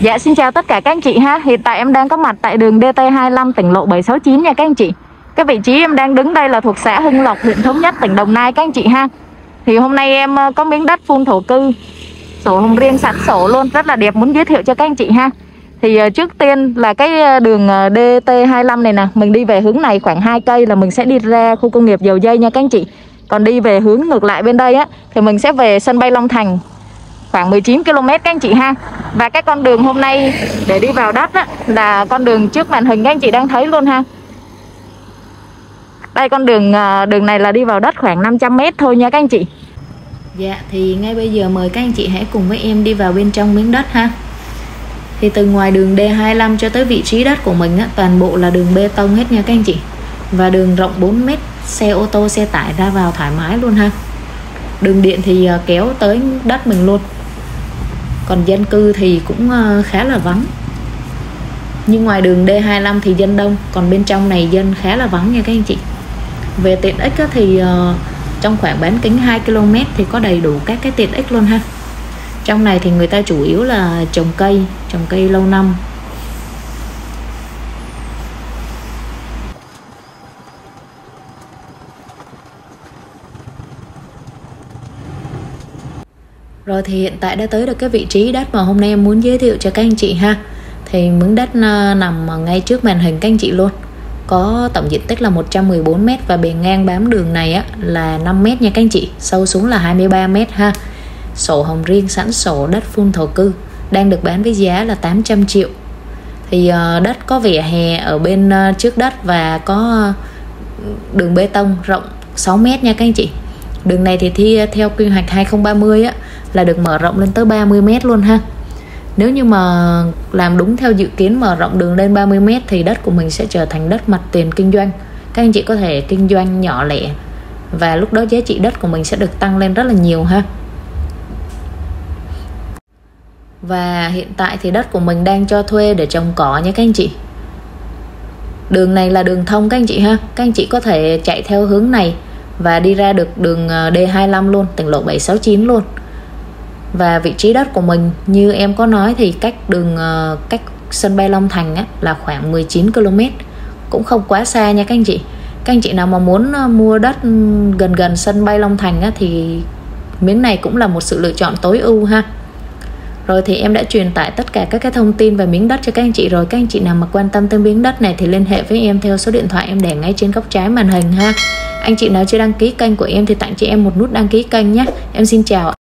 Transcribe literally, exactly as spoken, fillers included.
Dạ xin chào tất cả các anh chị ha. Hiện tại em đang có mặt tại đường D T hai mươi lăm tỉnh lộ bảy sáu chín nha các anh chị. Cái vị trí em đang đứng đây là thuộc xã Hưng Lộc, huyện Thống Nhất, tỉnh Đồng Nai các anh chị ha. Thì hôm nay em có miếng đất full thổ cư, sổ hồng riêng sẵn sổ luôn, rất là đẹp, muốn giới thiệu cho các anh chị ha. Thì trước tiên là cái đường D T hai mươi lăm này nè, mình đi về hướng này khoảng hai cây là mình sẽ đi ra khu công nghiệp Dầu Dây nha các anh chị. Còn đi về hướng ngược lại bên đây á thì mình sẽ về sân bay Long Thành, khoảng mười chín ki lô mét các anh chị ha. Và cái con đường hôm nay để đi vào đất á, là con đường trước màn hình các anh chị đang thấy luôn ha. Đây con đường đường này là đi vào đất khoảng năm trăm mét thôi nha các anh chị. Dạ thì ngay bây giờ mời các anh chị hãy cùng với em đi vào bên trong miếng đất ha. Thì từ ngoài đường D hai mươi lăm cho tới vị trí đất của mình á, toàn bộ là đường bê tông hết nha các anh chị. Và đường rộng bốn mét, xe ô tô, xe tải ra vào thoải mái luôn ha. Đường điện thì kéo tới đất mình luôn. Còn dân cư thì cũng khá là vắng. Nhưng ngoài đường D hai mươi lăm thì dân đông, còn bên trong này dân khá là vắng nha các anh chị. Về tiện ích thì trong khoảng bán kính hai ki lô mét thì có đầy đủ các cái tiện ích luôn ha. Trong này thì người ta chủ yếu là trồng cây, trồng cây lâu năm. Rồi thì hiện tại đã tới được cái vị trí đất mà hôm nay em muốn giới thiệu cho các anh chị ha. Thì miếng đất nằm ngay trước màn hình các anh chị luôn. Có tổng diện tích là một trăm mười bốn mét và bề ngang bám đường này á, là năm mét nha các anh chị. Sâu xuống là hai mươi ba mét ha. Sổ hồng riêng sẵn sổ, đất full thổ cư, đang được bán với giá là tám trăm triệu. Thì uh, đất có vỉa hè ở bên uh, trước đất và có uh, đường bê tông rộng sáu mét nha các anh chị. Đường này thì thi theo quy hoạch hai không ba không á, là được mở rộng lên tới ba mươi mét luôn ha. Nếu như mà làm đúng theo dự kiến mở rộng đường lên ba mươi mét thì đất của mình sẽ trở thành đất mặt tiền kinh doanh. Các anh chị có thể kinh doanh nhỏ lẻ và lúc đó giá trị đất của mình sẽ được tăng lên rất là nhiều ha. Và hiện tại thì đất của mình đang cho thuê để trồng cỏ nha các anh chị. Đường này là đường thông các anh chị ha. Các anh chị có thể chạy theo hướng này và đi ra được đường D hai mươi lăm luôn, tỉnh lộ bảy sáu chín luôn. Và vị trí đất của mình như em có nói thì cách đường cách sân bay Long Thành á, là khoảng mười chín ki lô mét, cũng không quá xa nha các anh chị. Các anh chị nào mà muốn mua đất gần gần sân bay Long Thành á, thì miếng này cũng là một sự lựa chọn tối ưu ha. Rồi thì em đã truyền tải tất cả các cái thông tin về miếng đất cho các anh chị rồi. Các anh chị nào mà quan tâm tới miếng đất này thì liên hệ với em theo số điện thoại em để ngay trên góc trái màn hình ha. Anh chị nào chưa đăng ký kênh của em thì tặng chị em một nút đăng ký kênh nhé. Em xin chào.